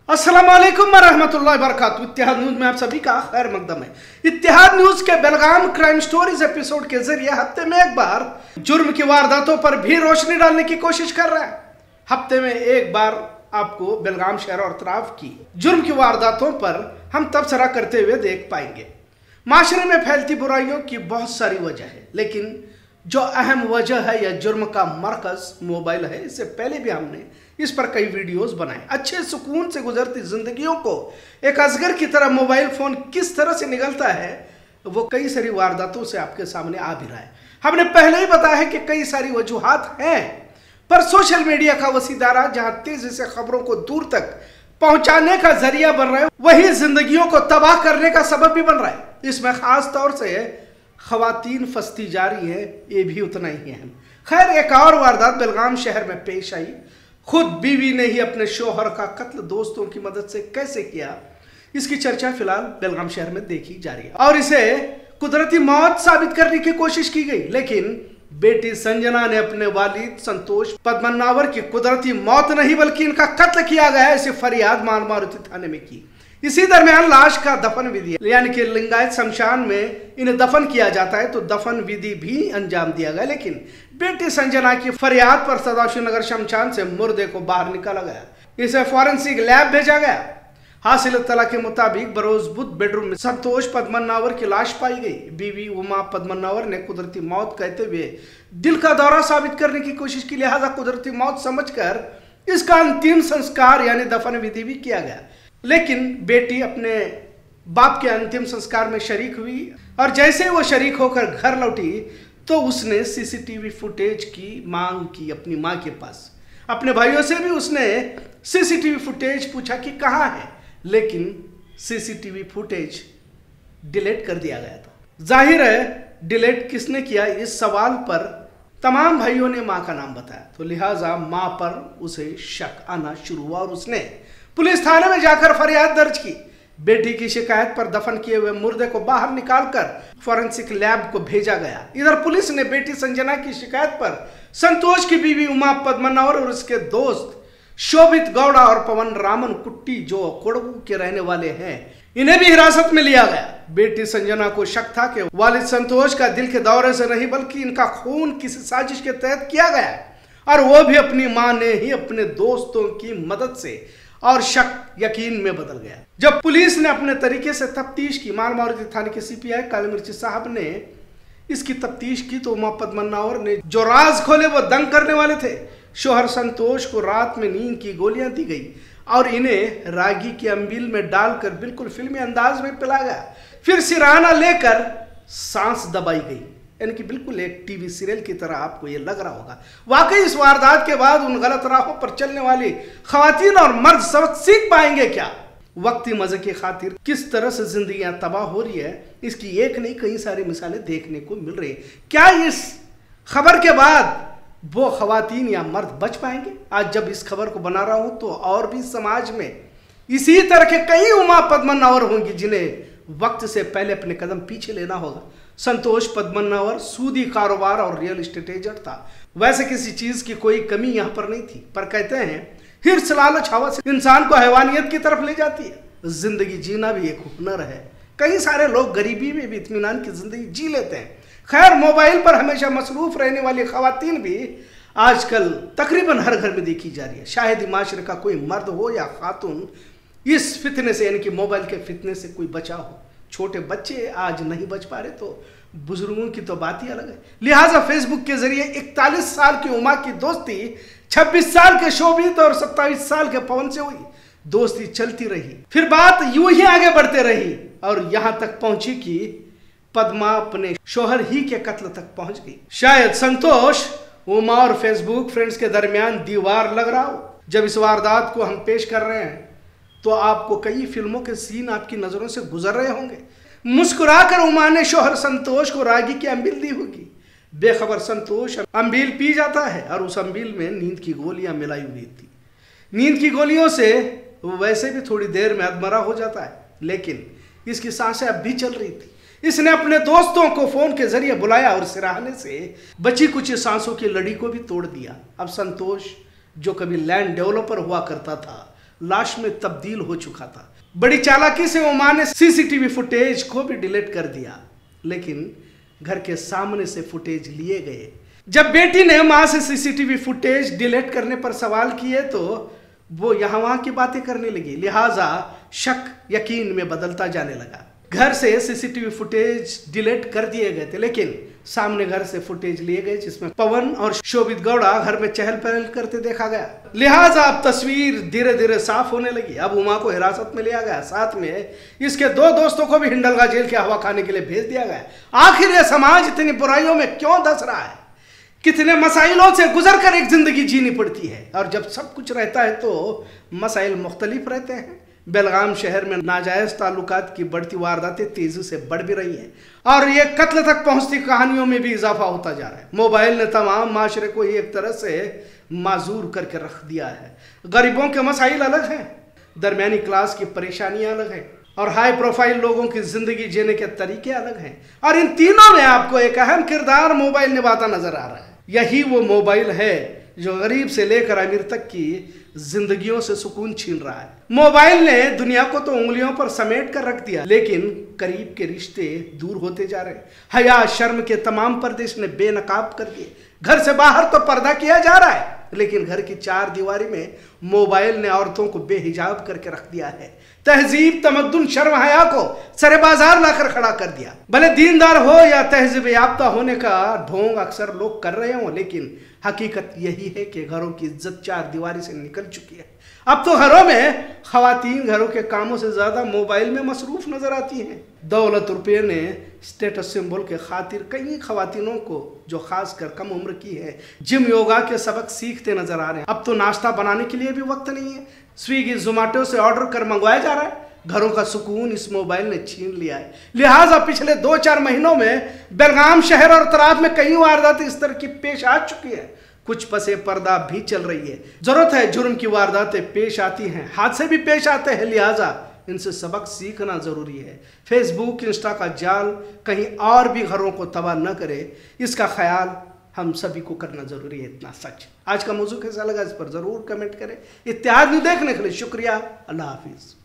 अस्सलामुअलैकुम वरहमतुल्लाहि वबरकातुहू। इत्तेहाद न्यूज में आप सभी का खैर मकदम है। इत्तेहाद न्यूज के बेलगाम क्राइम स्टोरीज एपिसोड के जरिए हफ्ते में एक बार जुर्म की वारदातों पर भी रोशनी डालने की कोशिश कर रहा है। हफ्ते में एक बार आपको बेलगाम शहर और तराफ की जुर्म की वारदातों पर हम तबसरा करते हुए देख पाएंगे। माशरे में फैलती बुराइयों की बहुत सारी वजह है, लेकिन जो अहम वजह है या जुर्म का मरकज मोबाइल है। इससे पहले भी हमने इस पर कई वीडियोस बनाए। अच्छे सुकून से गुजरती जिंदगियों को एक अजगर की तरह मोबाइल फोन किस तरह से निगलता है, वो कई सारी वारदातों से आपके सामने आ भी रहा है। हमने पहले ही बताया है कि कई सारी वजूहात हैं, पर सोशल मीडिया का वसी दायरा जहां तेजी से खबरों को दूर तक पहुंचाने का जरिया बन रहा है, वही जिंदगियों को तबाह करने का सबब भी बन रहा है। इसमें खास तौर से खवातीन फंसती जा रही है, ये भी उतना ही अहम। खैर, एक और वारदात बेलगाम शहर में पेश आई। खुद बीवी ने ही अपने शोहर का कत्ल दोस्तों की मदद से कैसे किया, इसकी चर्चा फिलहाल बेलगाम शहर में देखी जा रही है और इसे कुदरती मौत साबित करने की कोशिश की गई। लेकिन बेटी संजना ने अपने वालिद संतोष पद्मनावर की कुदरती मौत नहीं बल्कि इनका कत्ल किया गया, ऐसी फरियाद मारुति थाने में की। इसी दरमियान लाश का दफन विधि यानी कि लिंगायत शमशान में इन्हें दफन किया जाता है, तो दफन विधि भी अंजाम दिया गया। लेकिन बेटी संजना की फरियाद पर सदाशिव नगर शमशान से मुर्दे को बाहर निकाला गया, इसे फॉरेंसिक लैब भेजा गया। हासिल इत्तला के मुताबिक बरोज बुध बेडरूम में संतोष पद्मनावर की लाश पाई गई। बीवी उमा पद्मनावर ने कुदरती मौत कहते हुए दिल का दौरा साबित करने की कोशिश की, लिहाजा कुदरती मौत समझकर इसका अंतिम संस्कार यानी दफन विधि भी किया गया। लेकिन बेटी अपने बाप के अंतिम संस्कार में शरीक हुई और जैसे वो शरीक होकर घर लौटी तो उसने सीसीटीवी फुटेज की मांग की अपनी मां के पास। अपने भाइयों से भी उसने सीसीटीवी फुटेज पूछा कि कहाँ है, लेकिन सीसीटीवी फुटेज डिलीट कर दिया गया था। जाहिर है डिलीट किसने किया, इस सवाल पर तमाम भाइयों ने मां का नाम बताया, तो लिहाजा मां पर उसे शक आना शुरू हुआ और उसने पुलिस थाने में जाकर फरियाद दर्ज की। बेटी की शिकायत पर दफन किए हुए मुर्दे को बाहर निकालकर फॉरेंसिक लैब को भेजा गया। इधर पुलिस ने बेटी संजना की शिकायत पर संतोष की बीवी उमा पद्मनावर और उसके दोस्त शोभित गौड़ा और पवन रामन कुट्टी, जो कोड़गू के रहने वाले हैं, इन्हें भी हिरासत में लिया गया। बेटी संजना को शक था कि वालिद संतोष का दिल के दौरे से नहीं बल्कि इनका खून किसी साजिश के तहत किया गया है, और वो भी अपनी मां ने ही अपने दोस्तों की मदद से, और शक यकीन में बदल गया। जब पुलिस ने अपने तरीके से तफ्तीश की, मारुति थाने के सीपीआई काली मिर्ची साहब ने इसकी तफ्तीश की, तो उमा पद्मनावर ने जो राज खोले वो दंग करने वाले थे। शोहर संतोष को रात में नींद की गोलियां दी गई और इन्हें रागी की अम्बिल में डालकर बिल्कुल फिल्मी अंदाज में पिलाया गया। फिर सिरहाना लेकर सांस दबाई गई, यानी कि बिल्कुल एक टीवी सीरियल की तरह आपको ये लग रहा होगा। वाकई इस वारदात के बाद उन गलत राहों पर चलने वाली खवातीन और मर्द सबक सीख पाएंगे क्या? वक्ती मजे की खातिर किस तरह से जिंदगियां तबाह हो रही है, इसकी एक नहीं कई सारी मिसालें देखने को मिल रही है। क्या इस खबर के बाद वो खवातीन या मर्द बच पाएंगे? आज जब इस खबर को बना रहा हूं तो और भी समाज में इसी तरह के कई उमा पद्मनावर होंगी जिन्हें वक्त से पहले अपने कदम पीछे लेना होगा। संतोष पद्मनावर सूदी कारोबार और रियल एस्टेट एजेंट था। वैसे किसी चीज की कोई कमी यहाँ पर नहीं थी, पर कहते हैं हिर्स लालच हवा से इंसान को हैवानियत की तरफ ले जाती है। जिंदगी जीना भी एक हुनर है। कई सारे लोग गरीबी में भी इत्मीनान की जिंदगी जी लेते हैं। खैर, मोबाइल पर हमेशा मसरूफ रहने वाली खवातीन भी आजकल तकरीबन हर घर में देखी जा रही है। शायद माशरे का कोई मर्द हो या खातून इस फितने से यानी कि मोबाइल के फितने से कोई बचा हो। छोटे बच्चे आज नहीं बच पा रहे, तो बुजुर्गों की तो बात ही अलग है। लिहाजा फेसबुक के जरिए 41 साल की उमा की दोस्ती 26 साल के शोभित और 27 साल के पवन से हुई। दोस्ती चलती रही, फिर बात यूं ही आगे बढ़ते रही और यहां तक पहुंची कि पद्मा अपने शोहर ही के कत्ल तक पहुंच गई। शायद संतोष, उमा और फेसबुक फ्रेंड्स के दरमियान दीवार लग रहा हो। जब इस वारदात को हम पेश कर रहे हैं तो आपको कई फिल्मों के सीन आपकी नजरों से गुजर रहे होंगे। मुस्कुराकर उमा ने शोहर संतोष को रागी की अम्बिल दी होगी। बेखबर संतोष अम्बिल पी जाता है और उस अम्बिल में नींद की गोलियां मिलाई हुई थी। नींद की गोलियों से वो वैसे भी थोड़ी देर में अधमरा हो जाता है, लेकिन इसकी सांसें अब भी चल रही थी। इसने अपने दोस्तों को फोन के जरिए बुलाया और सिरहाने से बची कुछ सांसों की लड़ी को भी तोड़ दिया। अब संतोष, जो कभी लैंड डेवलपर हुआ करता था, लाश में तब्दील हो चुका था। बड़ी चालाकी से वो मां ने सीसीटीवी फुटेज को भी डिलीट कर दिया, लेकिन घर के सामने से फुटेज लिए गए। जब बेटी ने मां से सीसीटीवी फुटेज डिलीट करने पर सवाल किए तो वो यहां वहां की बातें करने लगी, लिहाजा शक यकीन में बदलता जाने लगा। घर से सीसीटीवी फुटेज डिलीट कर दिए गए थे, लेकिन सामने घर से फुटेज लिए गए जिसमें पवन और शोभित गौड़ा घर में चहल पहल करते देखा गया। लिहाजा अब तस्वीर धीरे धीरे साफ होने लगी। अब उमा को हिरासत में लिया गया, साथ में इसके 2 दोस्तों को भी हिंडलगा जेल की हवा खाने के लिए भेज दिया गया। आखिर यह समाज इतनी बुराइयों में क्यों धंस रहा है? कितने मसाइलों से गुजर कर एक जिंदगी जीनी पड़ती है, और जब सब कुछ रहता है तो मसाइल मुख्तलिफ रहते हैं। बेलगाम शहर में नाजायज ताल्लुकात की बढ़ती वारदातें तेजी से बढ़ भी रही हैं, और ये कत्ल तक पहुंचती कहानियों में भी इजाफा होता जा रहा है। मोबाइल ने तमाम माशरे को ही एक तरह से माजूर करके रख दिया है। गरीबों के मसाइल अलग हैं, दरमियानी क्लास की परेशानियां अलग हैं, और हाई प्रोफाइल लोगों की जिंदगी जीने के तरीके अलग हैं। और इन तीनों में आपको एक अहम किरदार मोबाइल निभाता नजर आ रहा है। यही वो मोबाइल है जो गरीब से लेकर अमीर तक की जिंदगियों से सुकून छीन रहा है। मोबाइल ने दुनिया को तो उंगलियों पर समेट कर रख दिया, लेकिन करीब के रिश्ते दूर होते जा रहे हैं। हया शर्म के तमाम पर्दे ने बेनकाब कर दिए। घर से बाहर तो पर्दा किया जा रहा है, लेकिन घर की 4 दीवारी में मोबाइल ने औरतों को बेहिजाब करके रख दिया है। तहजीब, तमद्दुन, शर्म, हया को सरे बाजार लाकर खड़ा कर दिया। भले दीनदार हो या तहजीब याफ्ता होने का ढोंग अक्सर लोग कर रहे हों, लेकिन हकीकत यही है कि घरों की इज्जत 4 दीवारी से निकल चुकी है। अब तो घरों में खवातीन घरों के कामों से ज्यादा मोबाइल में मसरूफ नजर आती हैं। दौलत रुपये ने स्टेटस सिंबल के खातिर कई खवातीनों को, जो खासकर कम उम्र की है, जिम योगा के सबक सीखते नजर आ रहे हैं। अब तो नाश्ता बनाने के लिए भी वक्त नहीं है, स्विगी जोमेटो से ऑर्डर कर मंगवाया जा रहा है। घरों का सुकून इस मोबाइल ने छीन लिया है। लिहाजा पिछले 2-4 महीनों में बेलगाम शहर और तराब में कई वारदातें इस तरह की पेश आ चुकी है। कुछ पसे पर्दा भी चल रही है। जरूरत है, जुर्म की वारदातें पेश आती हैं, हादसे भी पेश आते हैं, लिहाजा इनसे सबक सीखना जरूरी है। फेसबुक, इंस्टा का जाल कहीं और भी घरों को तबाह न करे, इसका ख्याल हम सभी को करना जरूरी है। इतना सच। आज का मौजू कैसा लगा इस पर जरूर कमेंट करें। इत्तेहाद न्यूज़ देखने के लिए शुक्रिया। अल्लाह हाफिज।